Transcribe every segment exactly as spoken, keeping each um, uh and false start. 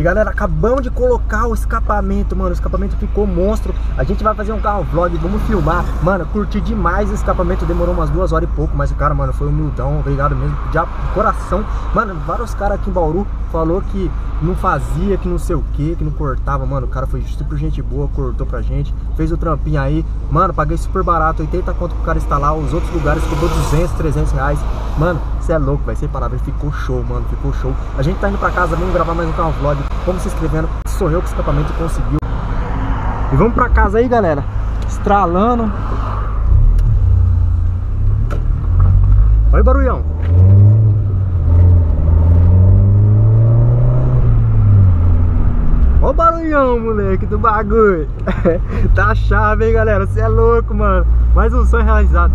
E galera, acabamos de colocar o escapamento, mano. O escapamento ficou monstro. A gente vai fazer um carro vlog, vamos filmar. Mano, curti demais o escapamento. Demorou umas duas horas e pouco. Mas o cara, mano, foi humildão. Obrigado mesmo, de coração. Mano, vários caras aqui em Bauru falou que não fazia, que não sei o que, que não cortava. Mano, o cara foi super gente boa, cortou pra gente. Fez o trampinho aí. Mano, paguei super barato, oitenta conto pro cara instalar. Os outros lugares cobrou duzentos, trezentos reais. Mano, você é louco, vai ser palavra. Ficou show, mano, ficou show. A gente tá indo pra casa, vamos gravar mais um carro vlog. Vamos se inscrevendo. Sou eu que o escapamento conseguiu. E vamos pra casa aí, galera. Estralando. Olha o barulhão. Olha o barulhão, moleque, do bagulho. Tá chave, hein, galera. Você é louco, mano. Mais um sonho realizado.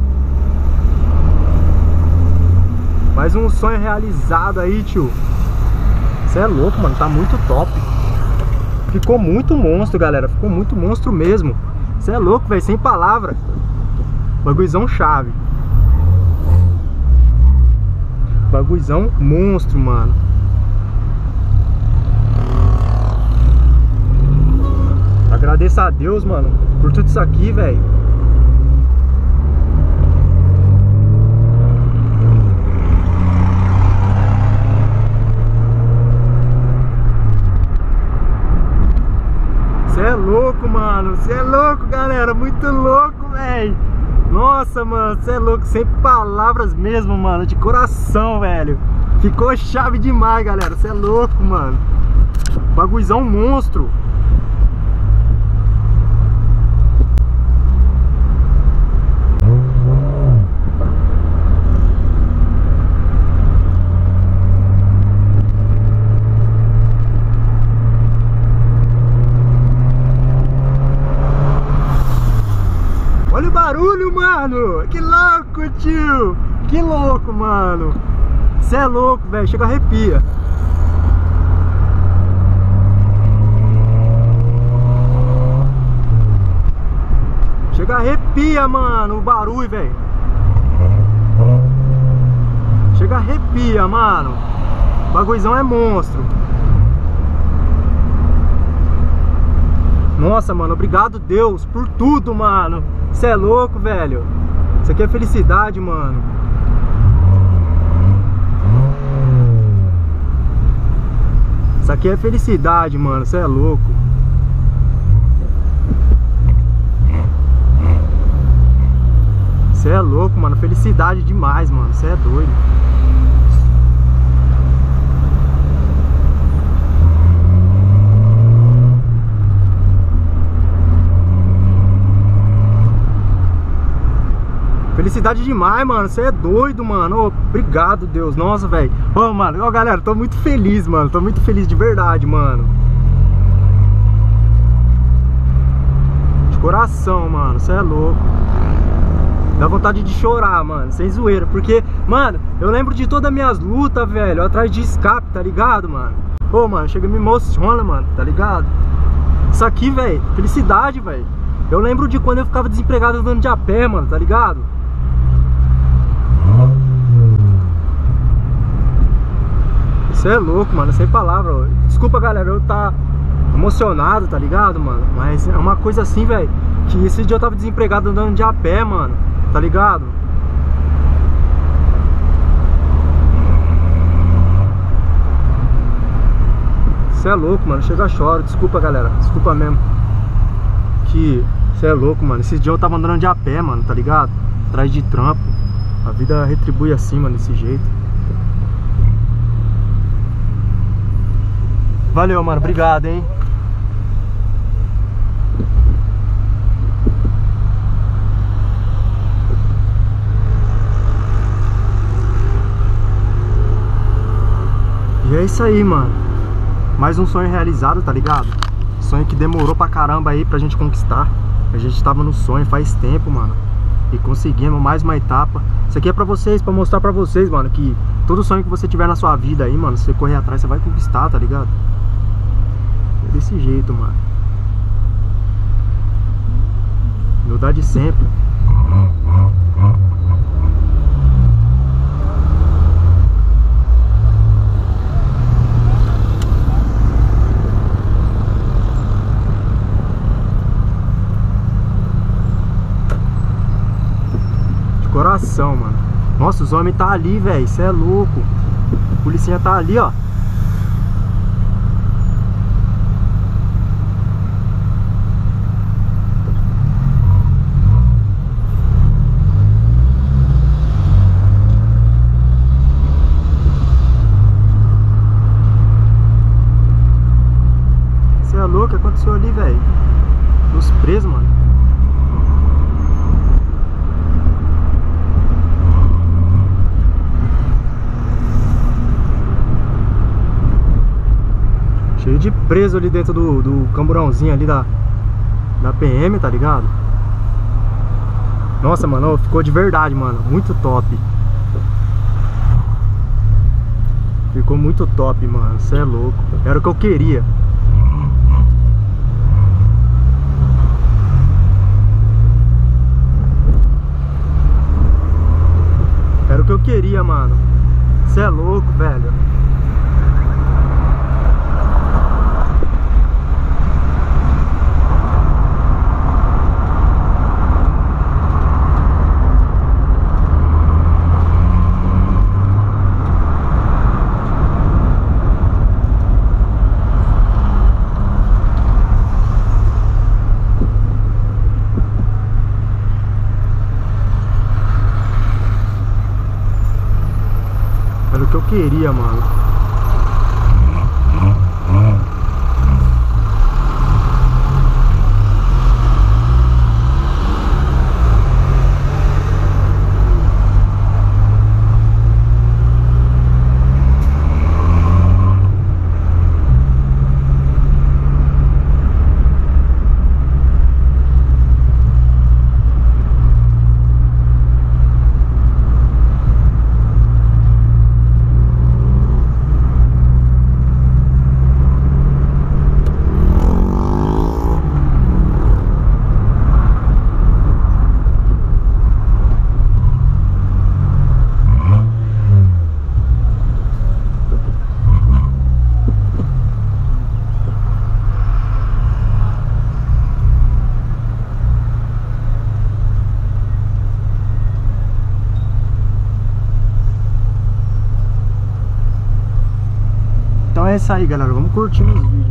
Mais um sonho realizado aí, tio. Você é louco, mano. Tá muito top. Ficou muito monstro, galera. Ficou muito monstro mesmo. Você é louco, velho. Sem palavra. Bagulhozão chave. Bagulhozão monstro, mano. Agradeço a Deus, mano, por tudo isso aqui, velho. Você é louco, mano. Você é louco, galera. Muito louco, velho. Nossa, mano. Você é louco. Sem palavras mesmo, mano. De coração, velho. Ficou chave demais, galera. Você é louco, mano. Bagulhozão monstro. Olha o barulho, mano. Que louco, tio. Que louco, mano. Você é louco, velho. Chega a arrepia. Chega a arrepia, mano. O barulho, velho. Chega a arrepia, mano. O bagulhozão é monstro. Nossa, mano. Obrigado, Deus, por tudo, mano. Você é louco, velho. Isso aqui é felicidade, mano. Isso aqui é felicidade, mano. Você é louco. Você é louco, mano. Felicidade demais, mano. Você é doido. Felicidade demais, mano. Você é doido, mano. Oh, obrigado, Deus. Nossa, velho. Ô, oh, mano. Ó, oh, galera, tô muito feliz, mano. Tô muito feliz de verdade, mano. De coração, mano. Você é louco. Dá vontade de chorar, mano. Sem zoeira. Porque, mano, eu lembro de todas as minhas lutas, velho. Atrás de escape, tá ligado, mano? Ô, oh, mano, chega e me emociona, mano. Tá ligado? Isso aqui, velho. Felicidade, velho. Eu lembro de quando eu ficava desempregado andando de a pé, mano. Tá ligado? Você é louco, mano, sem palavra. Desculpa, galera, eu tá emocionado, tá ligado, mano? Mas é uma coisa assim, velho, que esse dia eu tava desempregado andando de a pé, mano. Tá ligado? Você é louco, mano, chega choro. Desculpa, galera, desculpa mesmo. Que você é louco, mano. Esse dia eu tava andando de a pé, mano, tá ligado? Atrás de trampo. A vida retribui assim, mano, desse jeito. Valeu, mano. Obrigado, hein? E é isso aí, mano. Mais um sonho realizado, tá ligado? Sonho que demorou pra caramba aí pra gente conquistar. A gente tava no sonho faz tempo, mano. E conseguimos mais uma etapa. Isso aqui é pra vocês, pra mostrar pra vocês, mano, que todo sonho que você tiver na sua vida aí, mano, se você correr atrás, você vai conquistar, tá ligado? É desse jeito, mano. Humildade sempre. perseguição, mano. Nossa, os homens tá ali, velho. Cê é louco. O policinha tá ali, ó. Cê é louco, o que aconteceu ali, velho? Os presos, mano. Cheio de preso ali dentro do, do camburãozinho ali da, da P M, tá ligado? Nossa, mano, ficou de verdade, mano. Muito top. Ficou muito top, mano. Você é louco. Era o que eu queria. Era o que eu queria, mano. Você é louco, velho. Era o que eu queria, mano. Então é isso aí, galera. Vamos curtir os vídeos.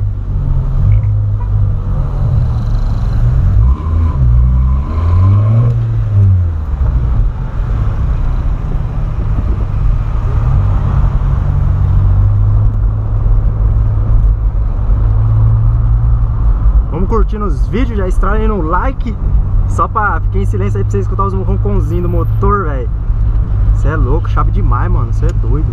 Vamos curtindo os vídeos, já estralem no like. Só pra ficar em silêncio aí pra vocês escutar os ronconzinhos do motor, velho. Você é louco, chave demais, mano. Você é doido.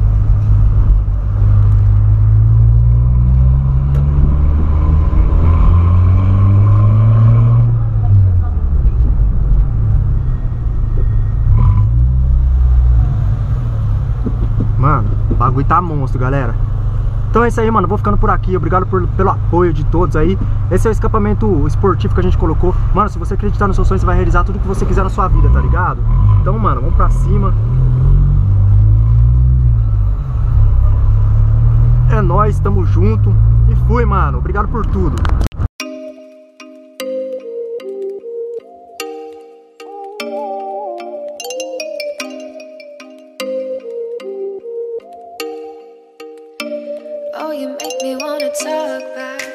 Mano, o bagulho tá monstro, galera. Então é isso aí, mano. Vou ficando por aqui. Obrigado por, pelo apoio de todos aí. Esse é o escapamento esportivo que a gente colocou. Mano, se você acreditar no seu sonho, você vai realizar tudo que você quiser na sua vida, tá ligado? Então, mano, vamos pra cima. É nóis, tamo junto. E fui, mano. Obrigado por tudo. Oh, you make me wanna talk back.